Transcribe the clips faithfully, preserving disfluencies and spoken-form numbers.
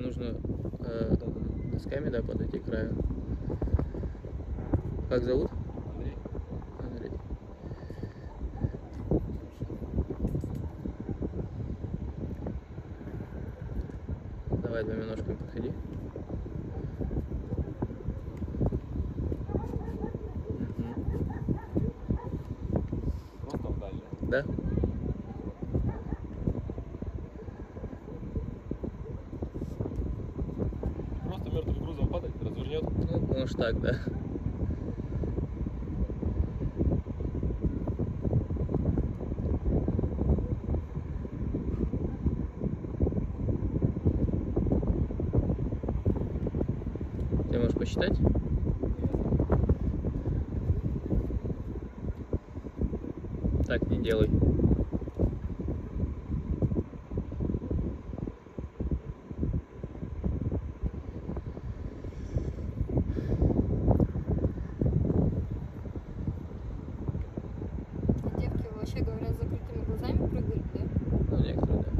нужно э, досками, да, подойти к краю. Как зовут? Андрей. Андрей. Давай двумя ножками подходи. Просто вдаль, да? Да. Просто мертвым грузом падать, развернет. Ну, может так, да. Ты можешь посчитать? Так не делай. Девки вообще говорят с закрытыми глазами прыгают, да? Ну, некоторые, да.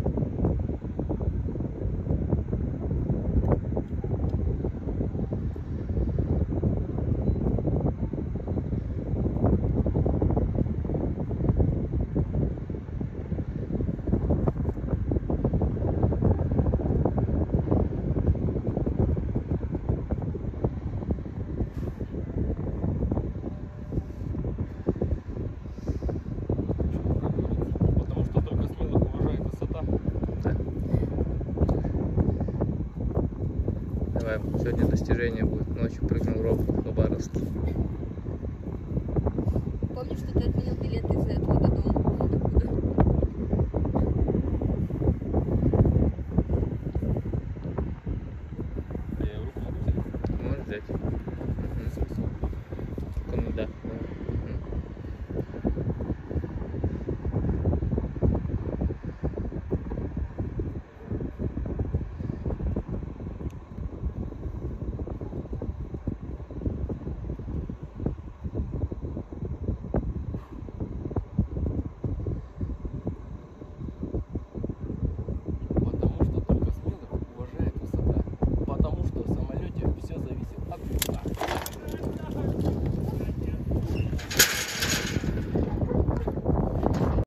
Потому что только смелых уважает высота. Да. Давай, сегодня достижение будет. Ночью прыгнул ров в Хабаровске. Помнишь, что ты отменил билеты из-за этого до дома?